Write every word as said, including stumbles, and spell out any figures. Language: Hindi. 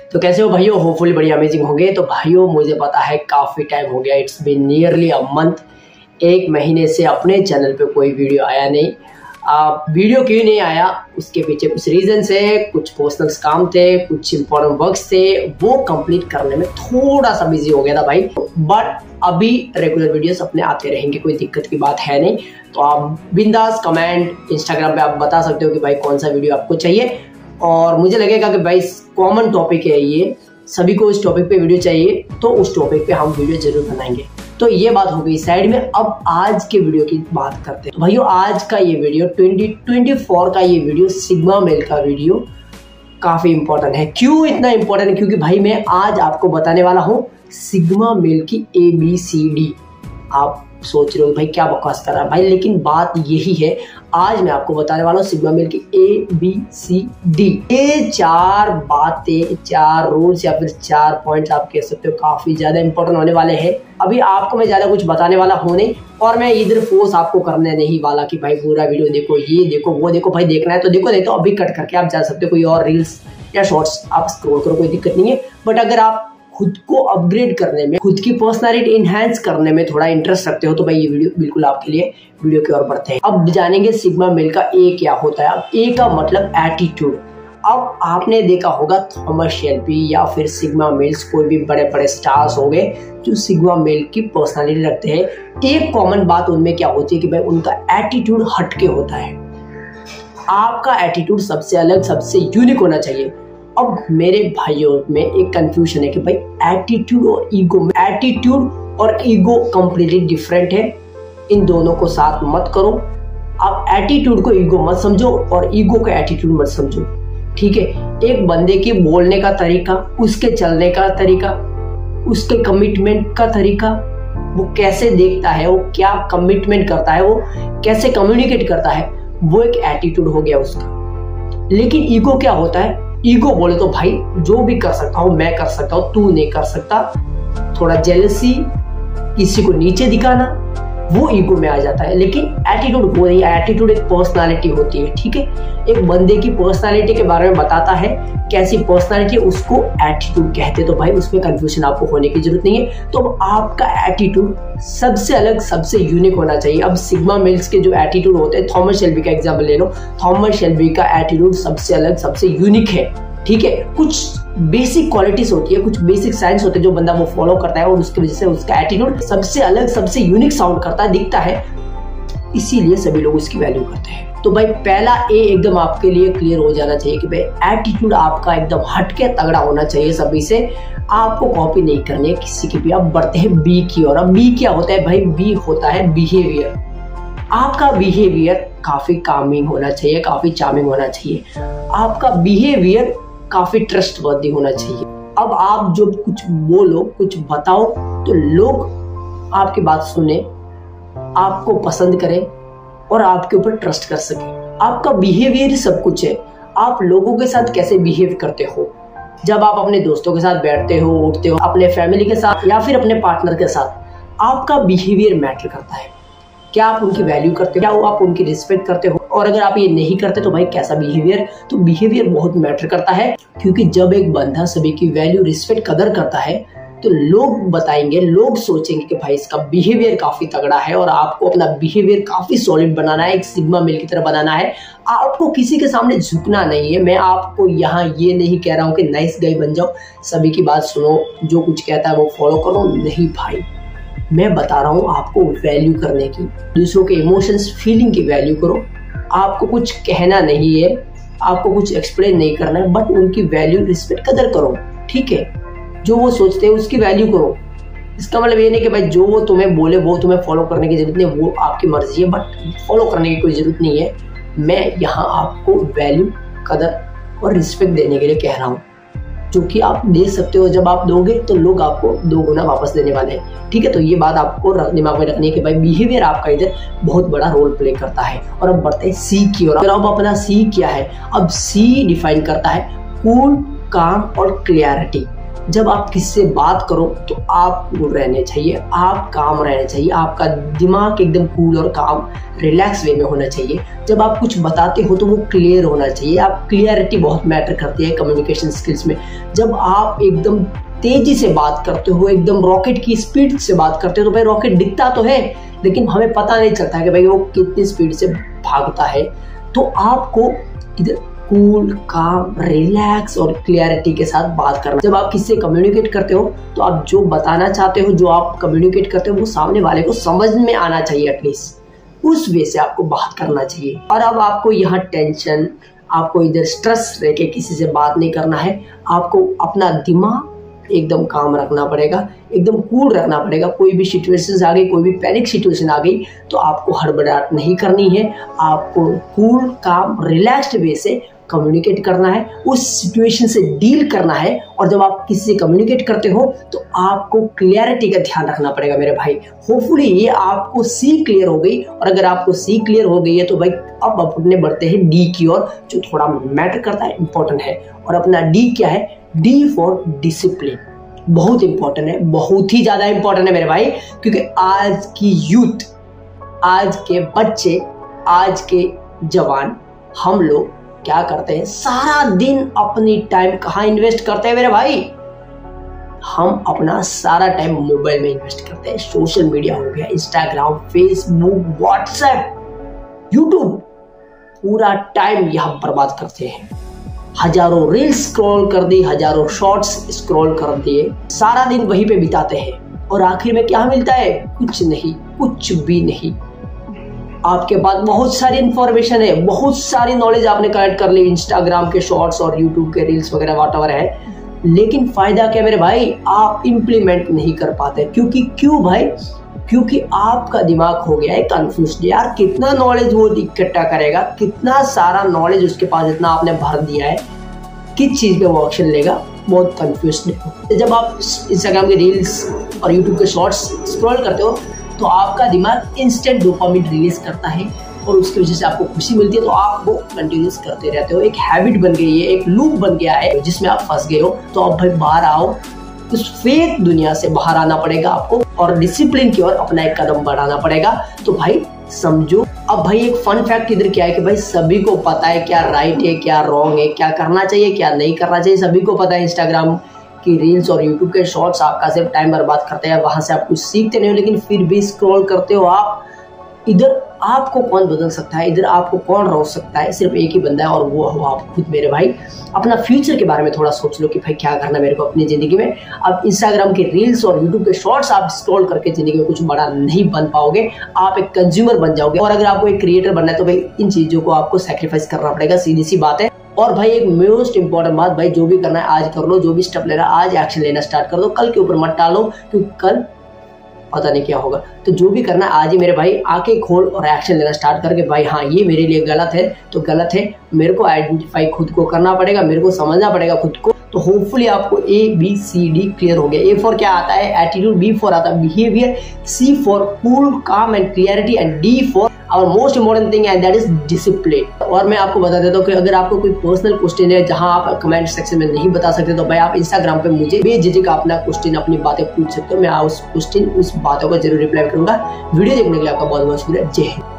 तो कैसे हो भाइयों, होपफुली बढ़िया अमेजिंग होंगे। तो भाइयों मुझे पता है काफ़ी टाइम हो गया, it's been nearly a month, एक महीने से अपने चैनल पे कोई वीडियो आया नहीं। आ, वीडियो क्यों नहीं आया, उसके पीछे कुछ रीजंस है, कुछ पर्सनल काम थे, कुछ इंपॉर्टेंट वर्क्स थे, वो कंप्लीट करने में थोड़ा सा बिजी हो गया था भाई। बट अभी रेगुलर वीडियोस अपने आते रहेंगे, कोई दिक्कत की बात है नहीं। तो आप बिंदास कमेंट इंस्टाग्राम पे आप बता सकते हो कि भाई कौन सा वीडियो आपको चाहिए, और मुझे लगेगा कि भाई कॉमन टॉपिक है ये, सभी को इस टॉपिक पे वीडियो चाहिए, तो उस टॉपिक पे हम वीडियो जरूर बनाएंगे। तो ये बात हो गई साइड में। अब आज के वीडियो की बात करते हैं। तो भाइयों आज का ये वीडियो ट्वेंटी ट्वेंटी फोर का ये वीडियो सिग्मा मेल का वीडियो काफी इंपॉर्टेंट है। क्यों इतना इंपॉर्टेंट है? क्योंकि भाई मैं आज आपको बताने वाला हूँ सिग्मा मेल की ए बी सी डी। आप सोच रहे हो भाई क्या बकवास कर रहा है भाई, लेकिन बात यही है। आज मैं आपको बताने वाला हूँ सिग्मा मेल की ए बी सी डी। ये चार बातें, चार रूल्स या फिर चार पॉइंट्स आप कह सकते हो, काफी ज्यादा इंपॉर्टेंट होने वाले हैं। अभी आपको मैं ज्यादा कुछ बताने वाला हूँ नहीं, और मैं इधर फोर्स आपको करने नहीं वाला कि भाई पूरा वीडियो देखो, ये देखो, वो देखो। भाई देखना है तो देखो, नहीं तो अभी कट करके आप जा सकते हो, कोई और रील्स या शॉर्ट्स आप स्क्रॉल करो, कोई दिक्कत नहीं है। बट अगर आप खुद को अपग्रेड करने में, खुद की पर्सनालिटी इनहैंस करने में थोड़ा इंटरेस्ट रखते हो तो भाई ये वीडियो बिल्कुल आपके लिए। वीडियो की ओर बढ़ते हैं। अब जानेंगे सिग्मा मेल का ए क्या होता है। अब ए का मतलब एटीट्यूड। अब आपने देखा होगा थॉमस शेल्बी या फिर सिग्मा मेल्स, कोई भी बड़े बड़े स्टार्स हो गए जो सिग्मा मेल की पर्सनालिटी रखते हैं। एक कॉमन बात उनमें क्या होती है कि भाई उनका एटीट्यूड हटके होता है। आपका एटीट्यूड सबसे अलग, सबसे यूनिक होना चाहिए। अब मेरे भाइयों में एक कंफ्यूजन है कि भाई एटीट्यूड और ईगो, एटीट्यूड और ईगो कंप्लीटली डिफरेंट है। इन दोनों को साथ मत करो। आप एटीट्यूड को ईगो मत समझो और ईगो को एटीट्यूड मत समझो, ठीक है। एक बंदे के बोलने का तरीका, उसके चलने का तरीका, उसके कमिटमेंट का तरीका, वो कैसे देखता है, वो क्या कमिटमेंट करता है, वो कैसे कम्युनिकेट करता है, वो एक एटीट्यूड हो गया उसका। लेकिन ईगो क्या होता है? ईगो बोले तो भाई जो भी कर सकता हूं मैं कर सकता हूं, तू नहीं कर सकता। थोड़ा जेलसी, किसी को नीचे दिखाना, वो ईगो में आ जाता है। लेकिन एटीट्यूड वो नहीं, एटीट्यूड एक पर्सनालिटी होती है, ठीक है। एक बंदे की पर्सनालिटी के बारे में बताता है, कैसी पर्सनालिटी है, उसको एटीट्यूड कहते हैं। तो भाई उसमें कंफ्यूजन आपको होने की जरूरत नहीं है। तो आपका एटीट्यूड सबसे अलग, सबसे यूनिक होना चाहिए। अब सिग्मा मेल्स के जो एटीट्यूड होते हैं, थॉमस शेल्बी का एग्जाम्पल ले लो। थॉमस शेल्बी का एटीट्यूड सबसे अलग, सबसे यूनिक है, ठीक है। कुछ बेसिक क्वालिटीज होती है, कुछ बेसिक साइंस होते हैं जो बंदा वो फॉलो करता है, और उसकी वजह से उसका एटीट्यूड सबसे अलग, सबसे यूनिक साउंड करता है, दिखता है, इसीलिए सभी लोग इसकी वैल्यू करते हैं। तो भाई पहला ए एकदम आपके लिए क्लियर हो जाना चाहिए कि भाई एटीट्यूड आपका एकदम हटके तगड़ा होना चाहिए सभी से। आपको कॉपी नहीं करनी है किसी की भी। अब बढ़ते हैं बी की ओर। अब बी क्या होता है भाई? बी होता है बिहेवियर। आपका बिहेवियर काफी कामिंग होना चाहिए, काफी चार्मिंग होना चाहिए। आपका बिहेवियर काफी ट्रस्टवर्दी होना चाहिए। अब आप जो कुछ बोलो, कुछ बताओ, तो लोग आपकी बात सुने, आपको पसंद करें और आपके ऊपर ट्रस्ट कर सके। आपका बिहेवियर सब कुछ है। आप लोगों के साथ कैसे बिहेव करते हो, जब आप अपने दोस्तों के साथ बैठते हो, उठते हो, अपने फैमिली के साथ या फिर अपने पार्टनर के साथ, आपका बिहेवियर मैटर करता है। क्या आप उनकी वैल्यू करते हो, क्या आप उनकी रिस्पेक्ट करते हो? और अगर आप ये नहीं करते तो भाई कैसा बिहेवियर? तो बिहेवियर बहुत मैटर करता है, क्योंकि जब एक बंदा सभी की वैल्यू, रिस्पेक्ट, कदर करता है तो लोग बताएंगे, लोग सोचेंगे कि भाई इसका बिहेवियर काफी तगड़ा है। और आपको अपना बिहेवियर काफी सॉलिड बनाना है, एक सिग्मा मेल की तरह बनाना है। आपको किसी के सामने झुकना नहीं है। मैं आपको यहाँ ये नहीं कह रहा हूँ कि नाइस गाय बन जाओ, सभी की बात सुनो, जो कुछ कहता है वो फॉलो करो, नहीं भाई। मैं बता रहा हूँ आपको वैल्यू करने की, दूसरों के इमोशंस, फीलिंग की वैल्यू करो। आपको कुछ कहना नहीं है, आपको कुछ एक्सप्लेन नहीं करना है, बट उनकी वैल्यू, रिस्पेक्ट, कदर करो, ठीक है। जो वो सोचते हैं उसकी वैल्यू करो। इसका मतलब ये नहीं कि भाई जो वो तुम्हें बोले वो तुम्हें फॉलो करने की जरूरत नहीं, वो आपकी मर्जी है, बट फॉलो करने की कोई जरूरत नहीं है। मैं यहाँ आपको वैल्यू, कदर और रिस्पेक्ट देने के लिए कह रहा हूँ, जो कि आप दे सकते हो। जब आप दोगे तो लोग आपको दो गुना वापस देने वाले हैं, ठीक है। तो ये बात आपको दिमाग में रखनी है कि भाई बिहेवियर आपका इधर बहुत बड़ा रोल प्ले करता है। और अब बढ़ते हैं सी की ओर। अब अपना सी क्या है? अब सी डिफाइन करता है कूल, काम और क्लियरिटी। जब आप किसी से बात करो तो आप कूल रहने चाहिए, आप काम रहने चाहिए, आपका दिमाग एकदम कूल और काम रिलैक्स वे में होना चाहिए। जब आप कुछ बताते हो तो वो क्लियर होना चाहिए। आप क्लियरिटी बहुत मैटर करती है कम्युनिकेशन स्किल्स में। जब आप एकदम तेजी से बात करते हो, एकदम रॉकेट की स्पीड से बात करते हो, तो भाई रॉकेट दिखता तो है लेकिन हमें पता नहीं चलता है कि भाई वो कितनी स्पीड से भागता है। तो आपको इधर कूल, काम, रिलैक्स और क्लियरिटी के साथ बात करना। जब आप किसी से कम्युनिकेट करते हो तो आप जो बताना चाहते हो, जो आप कम्युनिकेट करते हो, वो सामने वाले को समझ में आना चाहिए। एटलीस्ट उस वे से आपको बात करना चाहिए। और अब आपको यहाँ टेंशन, आपको इधर स्ट्रेस रह के किसी से बात नहीं करना है। आपको अपना दिमाग एकदम काम रखना पड़ेगा, एकदम कूल रखना पड़ेगा। कोई भी सिचुएशन आ गई, कोई भी पैनिक सिचुएशन आ गई तो आपको हड़बड़ाहट नहीं करनी है। आपको कूल, काम, रिलैक्स्ड वे से कम्युनिकेट करना है, उस सिचुएशन से डील करना है। और जब आप किसी से कम्युनिकेट करते हो तो आपको क्लियरिटी का ध्यान रखना पड़ेगा मेरे भाई। होपफुली ये आपको सी क्लियर हो गई। और अगर आपको सी क्लियर हो गई है तो भाई अब अपने बढ़ते हैं डी की ओर, जो थोड़ा मैटर करता है, इंपॉर्टेंट है। और अपना डी क्या है? D for discipline. बहुत इंपॉर्टेंट है, बहुत ही ज्यादा इंपॉर्टेंट है मेरे भाई, क्योंकि आज की यूथ, आज के बच्चे, आज के जवान, हम लोग क्या करते हैं? सारा दिन अपनी टाइम कहाँ इन्वेस्ट करते हैं मेरे भाई? हम अपना सारा टाइम मोबाइल में इन्वेस्ट करते हैं। सोशल मीडिया हो गया, इंस्टाग्राम, फेसबुक, व्हाट्सएप, यूट्यूब, पूरा टाइम यहाँ बर्बाद करते हैं। हजारों रील्स स्क्रॉल कर दी, हजारों शॉर्ट्स स्क्रॉल कर दिए, सारा दिन वहीं पे बिताते हैं। और आखिर में क्या मिलता है? कुछ नहीं, कुछ भी नहीं। आपके पास बहुत सारी इंफॉर्मेशन है, बहुत सारी नॉलेज आपने कलेक्ट कर ली इंस्टाग्राम के शॉर्ट्स और यूट्यूब के रील्स वगैरह व्हाटएवर है, लेकिन फायदा क्या मेरे भाई? आप इंप्लीमेंट नहीं कर पाते। क्योंकि क्यों भाई? क्योंकि आपका दिमाग हो गया है कंफ्यूज्ड। यार कितना नॉलेज वो इकट्ठा करेगा, कितना सारा नॉलेज उसके पास इतना आपने भर दिया है, किस चीज पे वो एक्शन लेगा? बहुत कंफ्यूज्ड है। जब आप इंस्टाग्राम के रील्स और यूट्यूब के शॉर्ट्स स्क्रॉल करते हो तो आपका दिमाग इंस्टेंट डोपामिन रिलीज करता है और उसकी वजह से आपको खुशी मिलती है, तो आप वो कंटिन्यूस करते रहते हो। एक हैबिट बन गई है, एक लूप बन गया है जिसमें आप फंस गए हो। तो अब भाई बाहर आओ, उस फेक दुनिया से बाहर आना पड़ेगा आपको और डिसिप्लिन की ओर अपना एक कदम बढ़ाना पड़ेगा। तो भाई समझो। अब भाई एक फन फैक्ट इधर क्या है कि भाई सभी को पता है क्या राइट है, क्या रॉन्ग है, क्या करना चाहिए, क्या नहीं करना चाहिए, सभी को पता है। इंस्टाग्राम की रील्स और यूट्यूब के शॉर्ट्स आपका सिर्फ टाइम बर्बाद करते हैं, वहां से आप कुछ सीखते नहीं हो, लेकिन फिर भी स्क्रॉल करते हो आप। इधर आपको कौन बदल सकता है, इधर आपको कौन रोक सकता है? सिर्फ एक ही बंदा है और वो हो आप खुद मेरे भाई। अपना फ्यूचर के बारे में थोड़ा सोच लो कि भाई क्या करना मेरे को अपनी जिंदगी में। अब इंस्टाग्राम के रील्स और यूट्यूब के शॉर्ट्स आप स्क्रॉल करके जिंदगी में कुछ बड़ा नहीं बन पाओगे, आप एक कंज्यूमर बन जाओगे। और अगर आपको एक क्रिएटर बनना है तो भाई इन चीजों को आपको सैक्रिफाइस करना पड़ेगा, सीधी सी बात है। और भाई एक मोस्ट इंपॉर्टेंट बात, भाई जो भी करना है आज कर लो, जो भी स्टेप लेना आज एक्शन लेना स्टार्ट कर दो, कल के ऊपर मत टालो क्योंकि कल पता नहीं क्या होगा। तो जो भी करना है आज ही मेरे भाई आंखें खोल और एक्शन लेना स्टार्ट करके भाई हाँ ये मेरे लिए गलत है तो गलत है, मेरे को आइडेंटिफाई खुद को करना पड़ेगा, मेरे को समझना पड़ेगा खुद को। तो होपफुली आपको A B C D clear हो गया। ए फॉर क्या आता है? एटीट्यूड। बी फॉर आता है behaviour. C for cool, calm and clarity. And D for our most important thing and that is discipline. और मैं आपको बता देता हूँ कि अगर आपको कोई पर्सनल क्वेश्चन है जहां आप कमेंट सेक्शन में नहीं बता सकते तो भाई आप इंस्टाग्राम पे मुझे बेझिझक अपना क्वेश्चन, अपनी बातें पूछ सकते हो। मैं उस क्वेश्चन, उस बातों का जरूर रिप्लाई करूंगा। वीडियो देखने के लिए आपका बहुत बहुत शुक्रिया। जय हिंद।